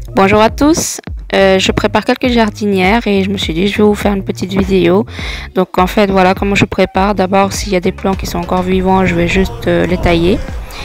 Bonjour à tous, je prépare quelques jardinières et je me suis dit je vais vous faire une petite vidéo. Donc en fait voilà comment je prépare. D'abord s'il y a des plants qui sont encore vivants, je vais juste les tailler.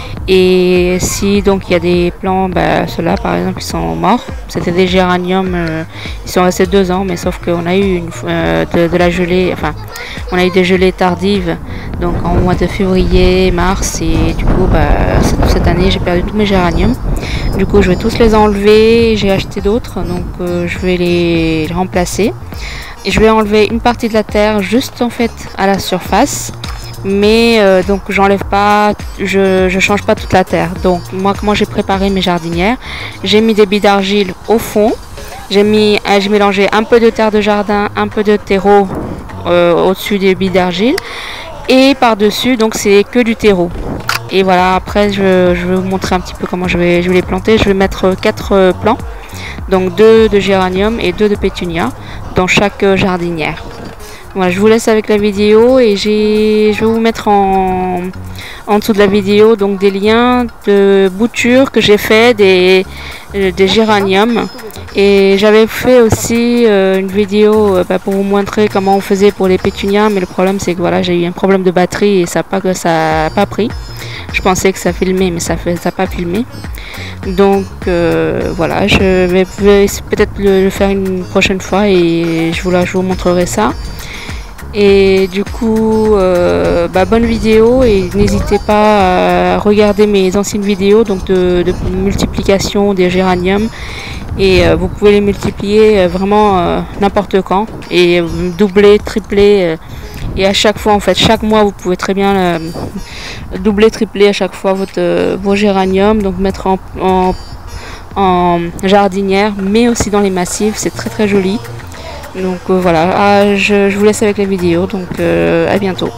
Et si donc il y a des plants, ceux-là par exemple, ils sont morts. C'était des géraniums, ils sont restés 2 ans, mais sauf qu'on a eu de la gelée, enfin on a eu des gelées tardives, donc en mois de février, mars, et du coup cette année j'ai perdu tous mes géraniums. Du coup je vais tous les enlever, j'ai acheté d'autres, donc je vais les remplacer. Et je vais enlever une partie de la terre juste en fait à la surface. Mais donc j'enlève pas, je change pas toute la terre. Donc moi comment j'ai préparé mes jardinières, j'ai mis des billes d'argile au fond, j'ai mélangé un peu de terre de jardin, un peu de terreau au-dessus des billes d'argile, et par dessus donc c'est que du terreau. Et voilà, après je vais vous montrer un petit peu comment je vais les planter. Je vais mettre 4 plants, donc 2 de géranium et 2 de pétunia dans chaque jardinière. Voilà, je vous laisse avec la vidéo et je vais vous mettre en dessous de la vidéo donc des liens de boutures que j'ai fait des géraniums. Et j'avais fait aussi une vidéo pour vous montrer comment on faisait pour les pétunias, mais le problème c'est que voilà, j'ai eu un problème de batterie et ça a pas pris. Je pensais que ça filmait, mais ça n'a pas filmé. Donc voilà, je vais peut-être le faire une prochaine fois et je vous montrerai ça. Et du coup, bonne vidéo, et n'hésitez pas à regarder mes anciennes vidéos donc de multiplication des géraniums. Et vous pouvez les multiplier vraiment n'importe quand et doubler, tripler. Et à chaque fois, en fait, chaque mois, vous pouvez très bien doubler, tripler à chaque fois vos géraniums. Donc mettre en jardinière, mais aussi dans les massifs, c'est très très joli. Donc voilà, je vous laisse avec la vidéo, donc à bientôt.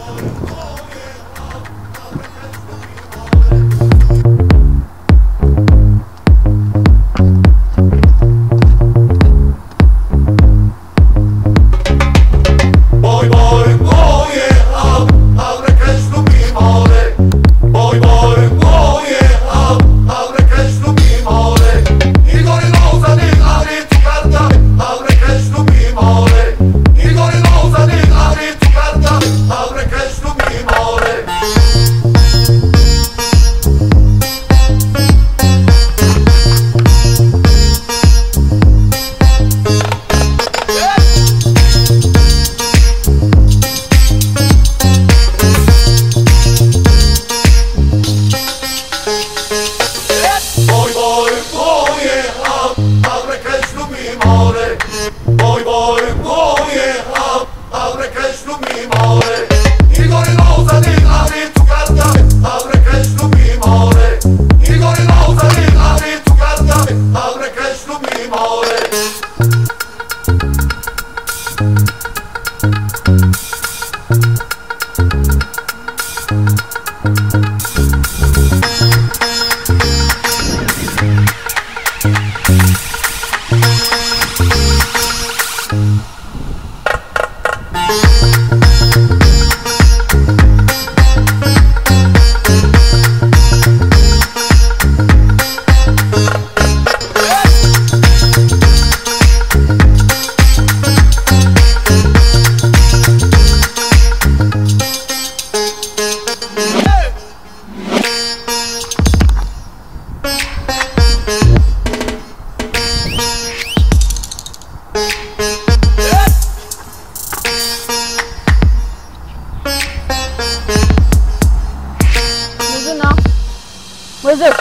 Where's it?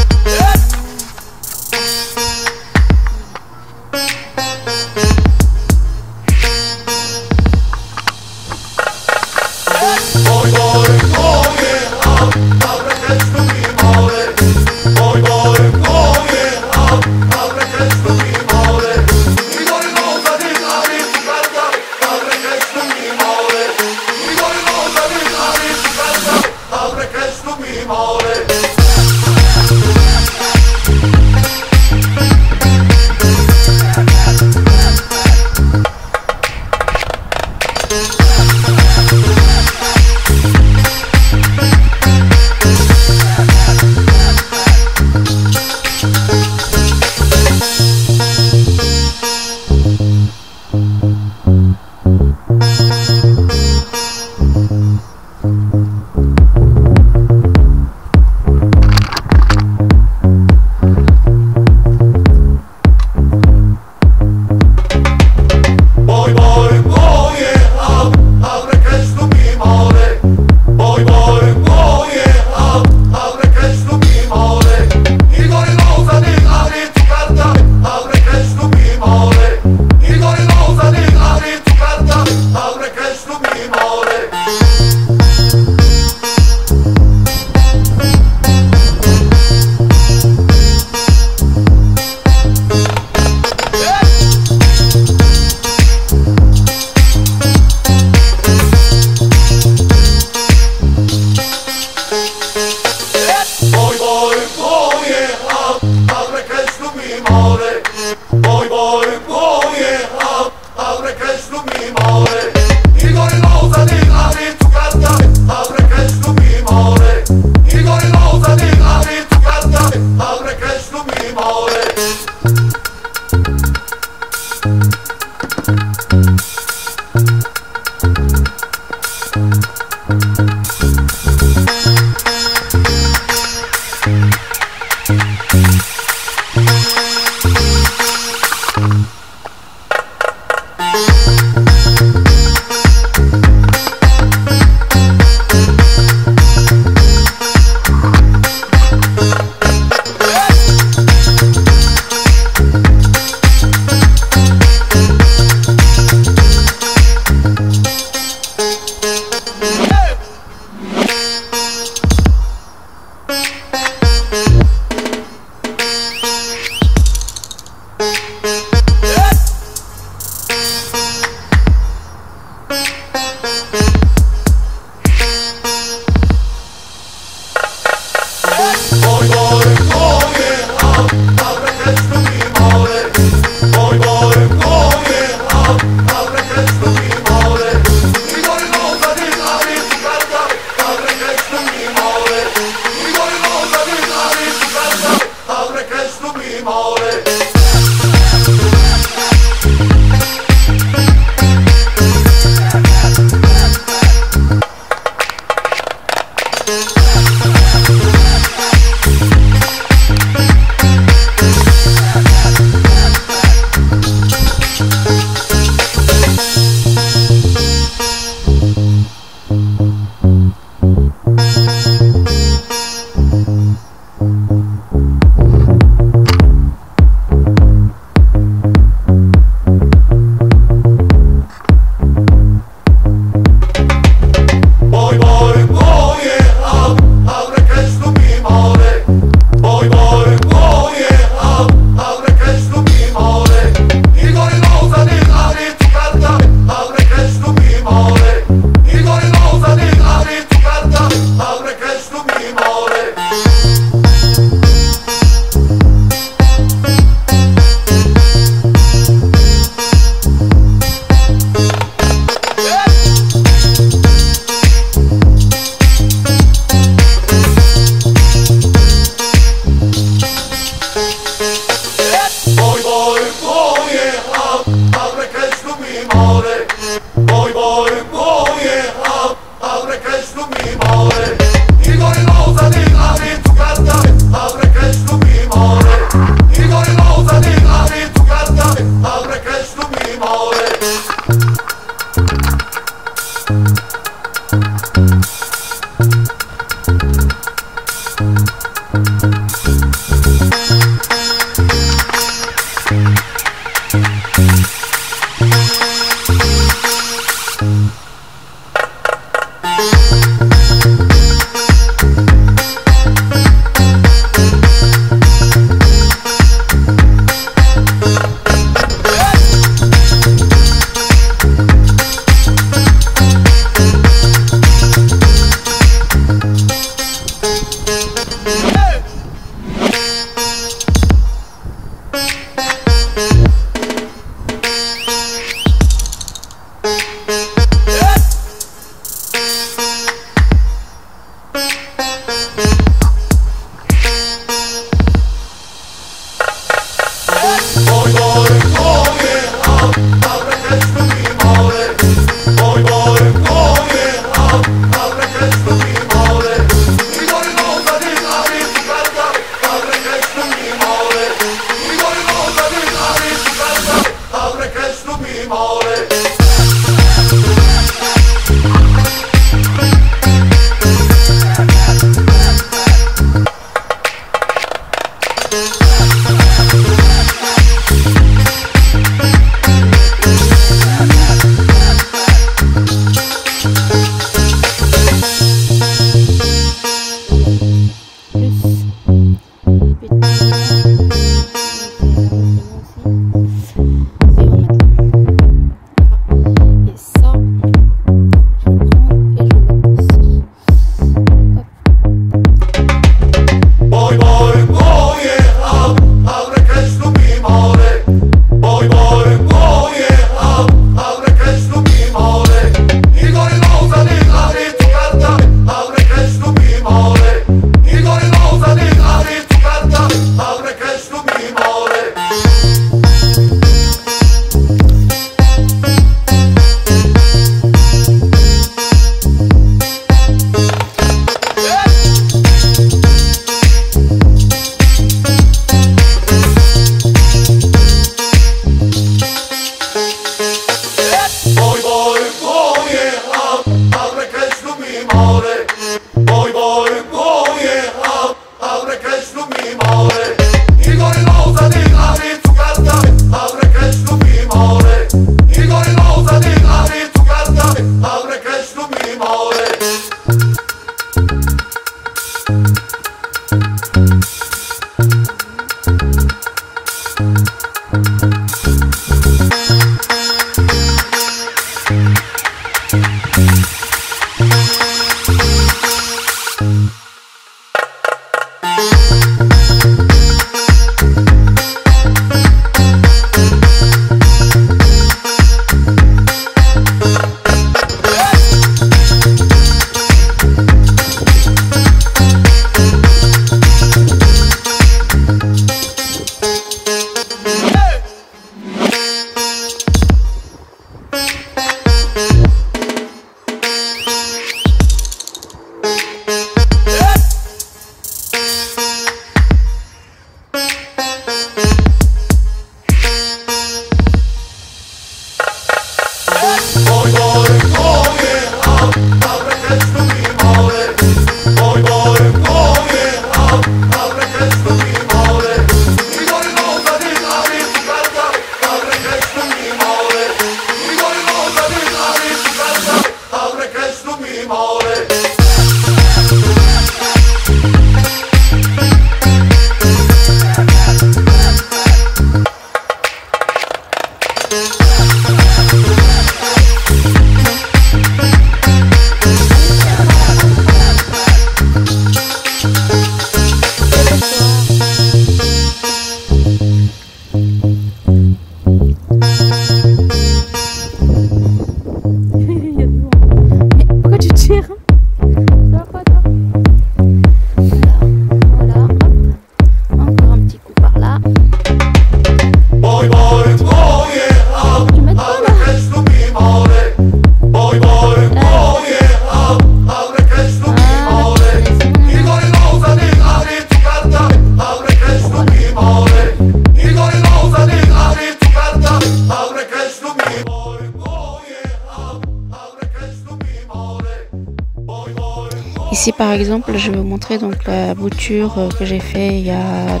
Ici par exemple, je vais vous montrer donc la bouture que j'ai fait il y a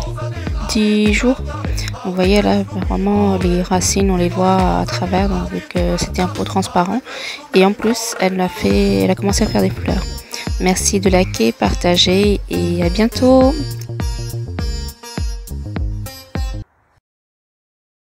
10 jours. Vous voyez là, vraiment les racines, on les voit à travers, donc vu que c'était un pot transparent. Et en plus, elle a commencé à faire des fleurs. Merci de liker, partager et à bientôt.